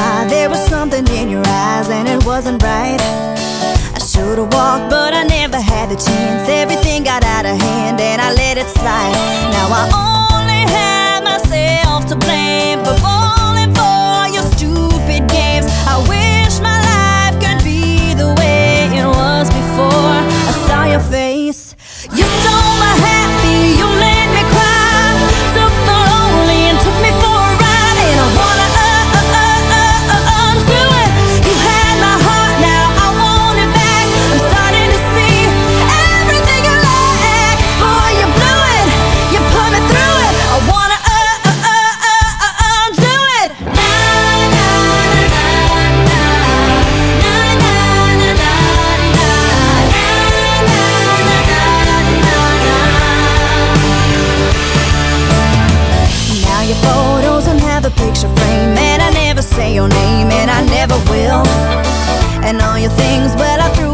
why. There was something in your eyes and it wasn't right. I should've walked, but I never had the chance. Everything got out of hand and I let it slide. Now I only have myself to blame for falling for your stupid games. I wish my life could be the way it was before I saw your face. You stole my happy, you made me cry, took the lonely and took me for a ride. And I wanna undo it. You had my heart, now I want it back. I'm starting to see everything you lack. Boy, you blew it, you put me through it. I wanna undo it. Now your photos and have a picture frame, and I never say your name, and I never will. And all your things, well, I threw